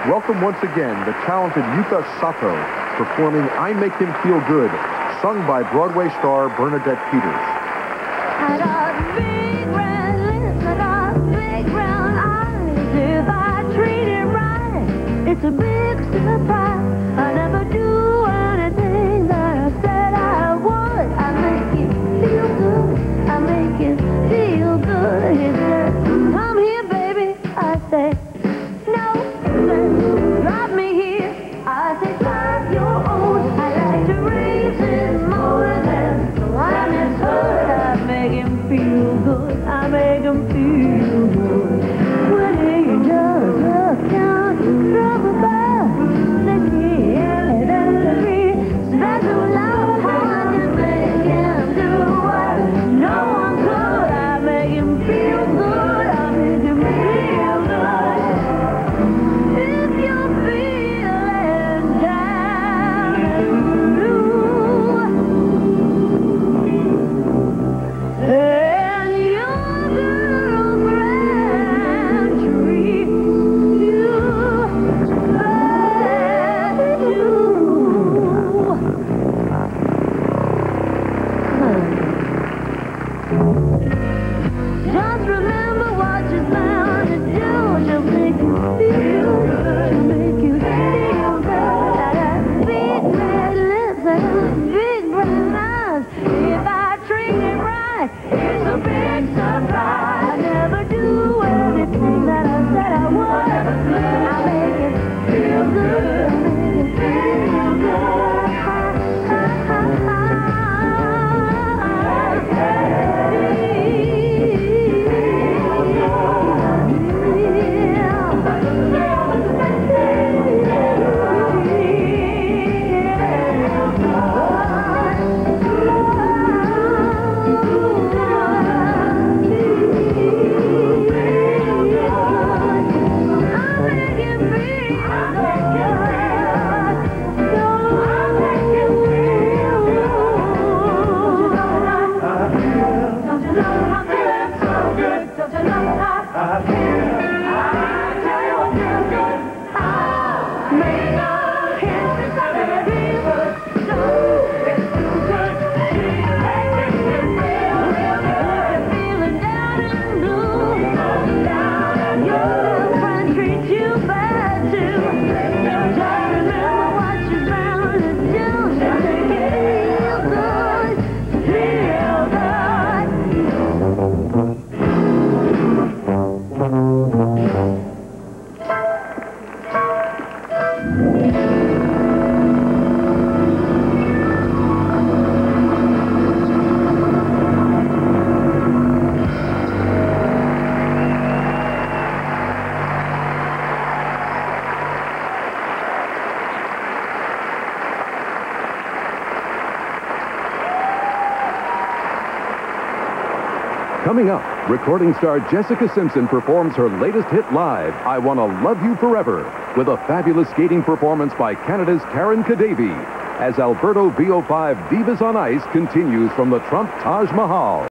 welcome once again the talented Yuka Sato performing I Make Him Feel Good, sung by Broadway star Bernadette Peters. I got big red lips, I got big brown eyes. If I treat it right, it's a big surprise. I never do anything that I said I would. I make it feel good, I make it feel good. He said, come here, baby. I say, no. He said, drop me here. I say, find your own. I like to raise it more than the one is heard. I make him feel good, I make him feel good. When he does a count, trouble about the key and the three. Special love, I can make him do what no one could. I make him feel good, I make him feel good. If you're feeling down and blue, and your girlfriend treats you bad just remember what you're bound to do. She'll make you feel good. She'll make you feel good. I got big red lips, I got big brown eyes. If I treat it right, it's a big surprise. I never do anything that I said I would. I make it feel good. I make it feel good. Coming up, recording star Jessica Simpson performs her latest hit live, I Wanna Love You Forever, with a fabulous skating performance by Canada's Karen Kadavi, as Alberto VO5 Divas on Ice continues from the Trump Taj Mahal.